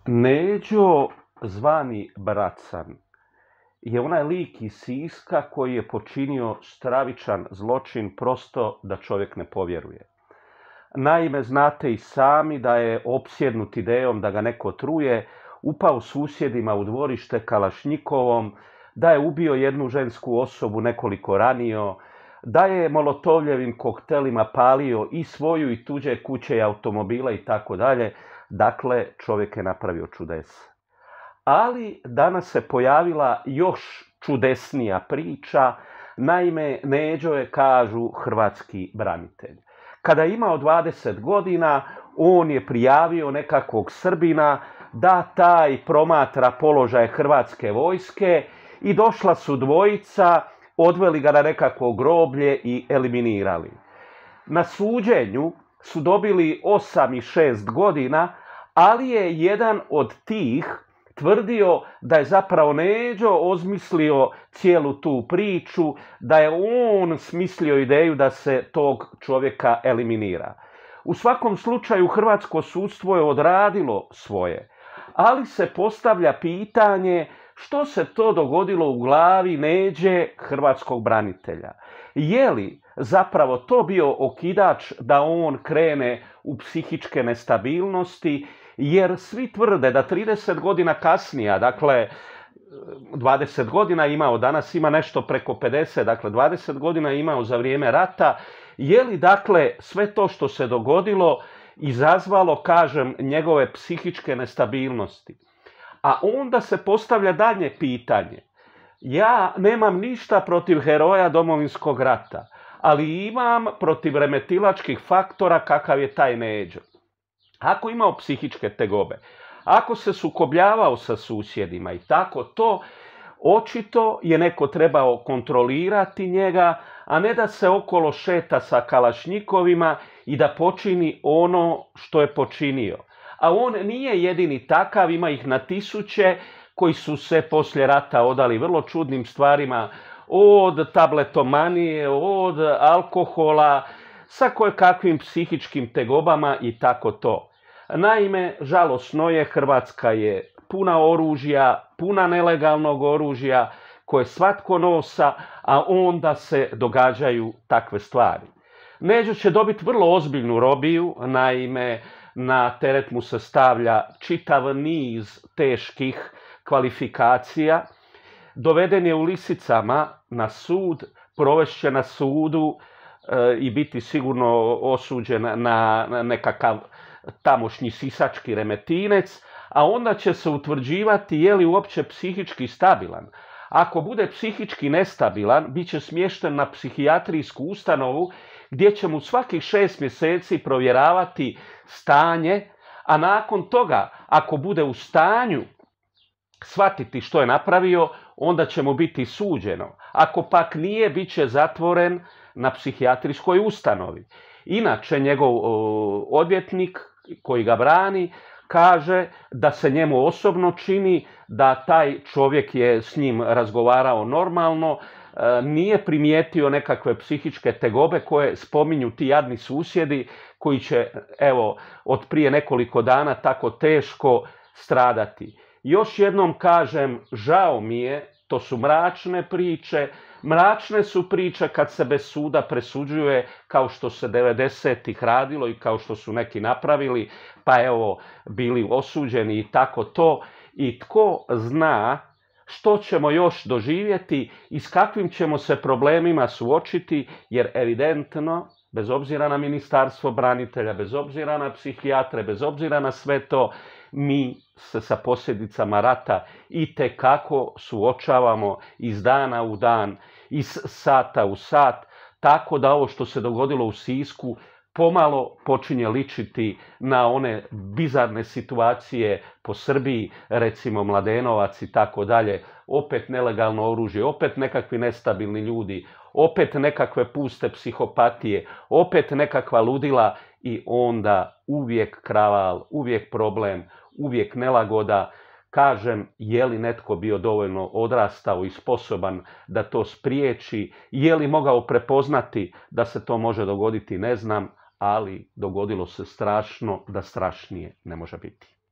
Neđo, zvani Bracan, je onaj lik iz Siska koji je počinio stravičan zločin prosto da čovjek ne povjeruje. Naime, znate i sami da je opsjednut idejom da ga neko truje, upao susjedima u dvorište kalašnjikovom, da je ubio jednu žensku osobu, nekoliko ranio, da je molotovljevim koktelima palio i svoju i tuđe kuće i automobile i tako dalje. Dakle, čovjek je napravio čudesa. Ali danas se pojavila još čudesnija priča. Naime, Neđo je, kažu, hrvatski branitelj. Kada je imao 20 godina, on je prijavio nekakvog Srbina da taj promatra položaj hrvatske vojske i došla su dvojica, odveli ga na nekakvo groblje i eliminirali. Na suđenju su dobili 8 i 6 godina, ali je jedan od tih tvrdio da je zapravo Neđo osmislio cijelu tu priču, da je on smislio ideju da se tog čovjeka eliminira. U svakom slučaju hrvatsko sudstvo je odradilo svoje, ali se postavlja pitanje što se to dogodilo u glavi Neđe, hrvatskog branitelja. Je li zapravo to bio okidač da on krene u psihičke nestabilnosti, jer svi tvrde da 30 godina kasnije, dakle 20 godina imao, danas ima nešto preko 50, dakle 20 godina imao za vrijeme rata, je li dakle sve to što se dogodilo izazvalo, kažem, njegove psihičke nestabilnosti? A onda se postavlja dalje pitanje. Ja nemam ništa protiv heroja Domovinskog rata, ali imam protiv remetilačkih faktora kakav je taj Neđo. Ako imao psihičke tegobe, ako se sukobljavao sa susjedima i tako to, očito je neko trebao kontrolirati njega, a ne da se okolo šeta sa kalašnjikovima i da počini ono što je počinio. A on nije jedini takav, ima ih na tisuće koji su se poslije rata odali vrlo čudnim stvarima, od tabletomanije, od alkohola, sa kojekakvim psihičkim tegobama i tako to. Naime, žalosno je, Hrvatska je puna oružja, puna nelegalnog oružja koje svatko nosa, a onda se događaju takve stvari. Neđo će dobiti vrlo ozbiljnu robiju, naime, na teret mu se stavlja čitav niz teških kvalifikacija. Doveden je u lisicama na sud, provešće na sudu i biti sigurno osuđen na nekakav tamošnji sisački Remetinec, a onda će se utvrđivati je li uopće psihički stabilan. Ako bude psihički nestabilan, bit će smješten na psihijatrijsku ustanovu gdje će mu svakih 6 mjeseci provjeravati stanje, a nakon toga, ako bude u stanju shvatiti što je napravio, onda će mu biti suđeno. Ako pak nije, bit će zatvoren na psihijatrijskoj ustanovi. Inače, njegov odvjetnik koji ga brani kaže da se njemu osobno čini da taj čovjek je s njim razgovarao normalno, nije primijetio nekakve psihičke tegobe koje spominju ti jadni susjedi koji će, evo, od prije nekoliko dana tako teško stradati. Još jednom kažem, žao mi je, to su mračne priče. Mračne su priče kad se bez suda presuđuje, kao što se 90-ih radilo i kao što su neki napravili, pa evo bili osuđeni i tako to. I tko zna što ćemo još doživjeti i s kakvim ćemo se problemima suočiti, jer evidentno, bez obzira na Ministarstvo branitelja, bez obzira na psihijatre, bez obzira na sve to, mi se sa posljedicama rata itekako suočavamo iz dana u dan, iz sata u sat, tako da ovo što se dogodilo u Sisku pomalo počinje ličiti na one bizarne situacije po Srbiji, recimo Mladenovac i tako dalje, opet nelegalno oružje, opet nekakvi nestabilni ljudi, opet nekakve puste psihopatije, opet nekakva ludila i onda uvijek kraval, uvijek problem, uvijek nelagoda. Kažem, je li netko bio dovoljno odrastao i sposoban da to spriječi, je li mogao prepoznati da se to može dogoditi, ne znam, ali dogodilo se strašno da strašnije ne može biti.